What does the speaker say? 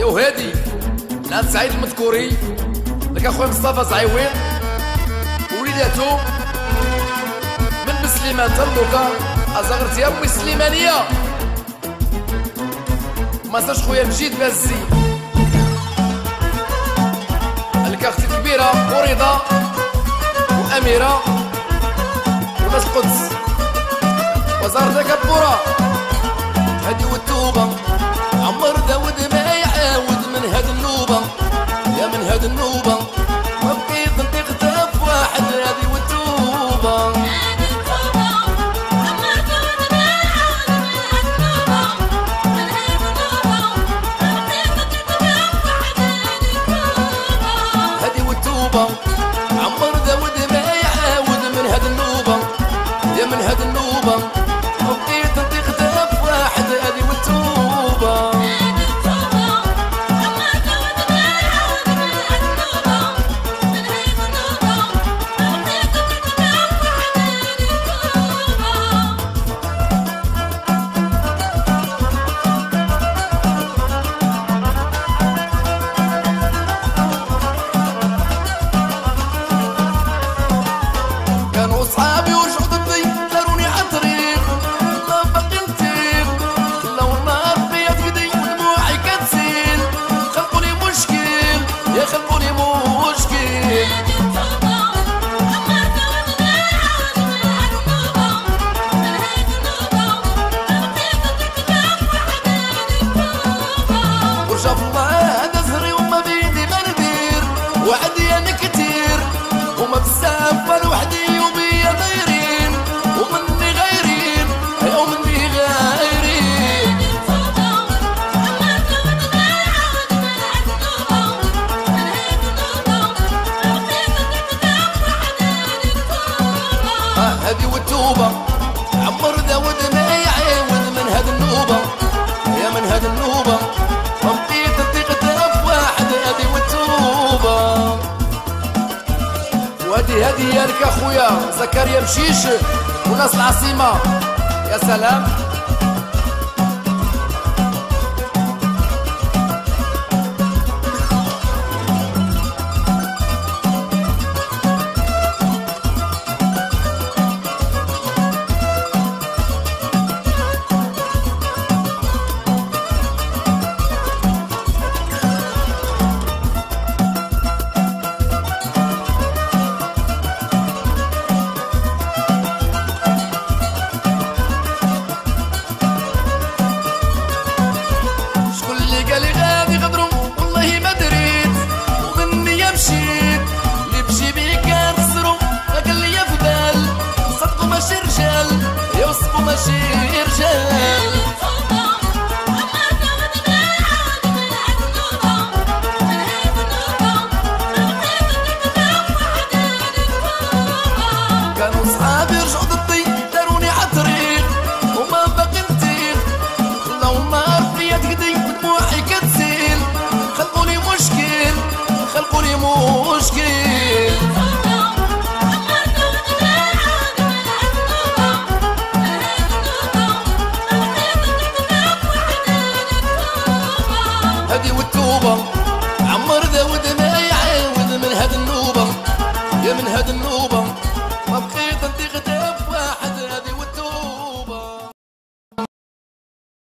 وهادي العاد سعيد المذكوري لك اخويا مصطفى زعيوين وليداتو من بسليمان تلوكا ازغرت يا امي سليمانيه ما صاش خويا مجيد بازي لك اختي الكبيره ورضا واميره وناس القدس وزارة كبورة هادي والتوبة عمر داود ما يعاود من هاد النوبة يا من هاد النوبة ما بقيت نطيق تاف واحد هادي والتوبة هادي والتوبة عمر داود ما يعاود من هاد النوبة يا من هاد النوبة وبقيت نطيق تاف واحد هادي والتوبة كانوا صحابي ورجعوا ضدي داروني عالطريق الله باقي نطيق خلاو النار فيا تقدي ودموعي كتسيل خلقولي مشكل يا خلقولي مشكل ورجع في الله هذا زهري وما بيدي ما ندير وعدي انا كتير وما بزاف انا وحدي هادي والتوبة عمر داود ما يعاود من هاد النوبة يا من هاد النوبة وبقيت نطيق تاف واحد هادي والتوبة وهادي يالك اخويا زكريا مشيش وناس العاصمة يا سلام ماشي رجال كانوا صحابي رجعوا ضدي داروني عالطريق وما باقي نطيق خلاو النار فيا تقدي ودموعي كتسيل خلقولي مشكل خلقولي مشكل هادي والتوبة